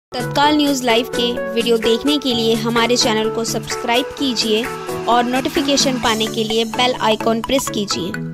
तत्काल news live के video देखने के लिए हमारे चैनल को सब्सक्राइब कीजिए और नोटिफिकेशन पाने के लिए बेल आइकॉन प्रेस कीजिए।